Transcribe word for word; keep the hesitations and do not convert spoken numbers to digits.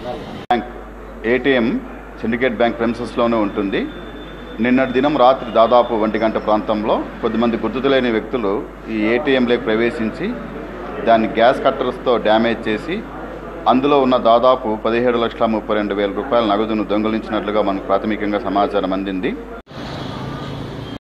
Bank ATM Syndicate bank ప్రెమిసెస్లోనే ఉంటుంది. నిన్నటి దినం రాత్రి దాదాపు ఒంటి గంట ప్రాంతంలో కొద్దిమంది గుర్తు తెలియని వ్యక్తులు ఈ ఏటీఎంలోకి ప్రవేశించి దాన్ని గ్యాస్ కట్టర్స్తో డ్యామేజ్ చేసి అందులో ఉన్న దాదాపు పదిహేడు లక్షల ముప్పై రెండు వేల రూపాయల నగదును దొంగిలించినట్లుగా మనకు ప్రాథమికంగా సమాచారం అందింది.